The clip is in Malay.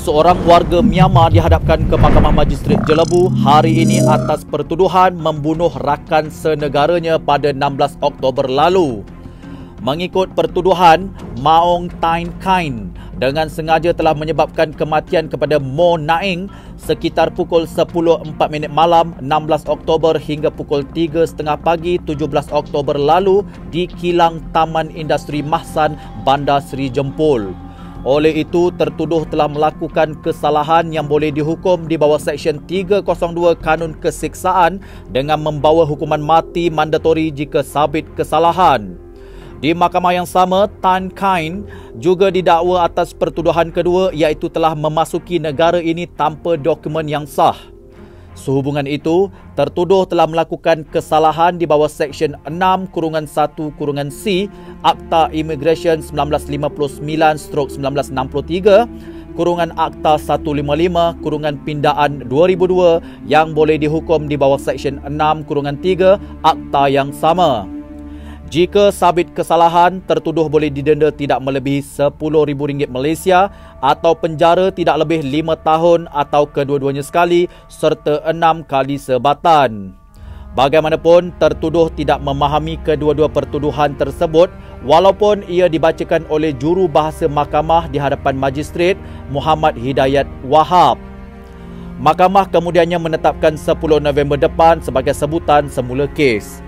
Seorang warga Myanmar dihadapkan ke Mahkamah Magistrate Jelebu hari ini atas pertuduhan membunuh rakan senegaranya pada 16 Oktober lalu. Mengikut pertuduhan, Maong Tain Kain dengan sengaja telah menyebabkan kematian kepada Mo Naing sekitar pukul 10.04 malam 16 Oktober hingga pukul 3.30 pagi 17 Oktober lalu di kilang Taman Industri Mahsan, Bandar Seri Jempol. Oleh itu, tertuduh telah melakukan kesalahan yang boleh dihukum di bawah Seksyen 302 Kanun Kesiksaan dengan membawa hukuman mati mandatori jika sabit kesalahan. Di mahkamah yang sama, Tan Kain juga didakwa atas pertuduhan kedua iaitu telah memasuki negara ini tanpa dokumen yang sah. Sehubungan itu, tertuduh telah melakukan kesalahan di bawah Seksyen 6-1-C Akta Immigration 1959/1963 Akta 155 Pindaan 2002 yang boleh dihukum di bawah Seksyen 6-3 Akta yang sama. Jika sabit kesalahan, tertuduh boleh didenda tidak melebihi RM10,000 Malaysia atau penjara tidak lebih 5 tahun atau kedua-duanya sekali serta 6 kali sebatan. Bagaimanapun, tertuduh tidak memahami kedua-dua pertuduhan tersebut walaupun ia dibacakan oleh juru bahasa mahkamah di hadapan Magistrate Muhammad Hidayat Wahab. Mahkamah kemudiannya menetapkan 10 November depan sebagai sebutan semula kes.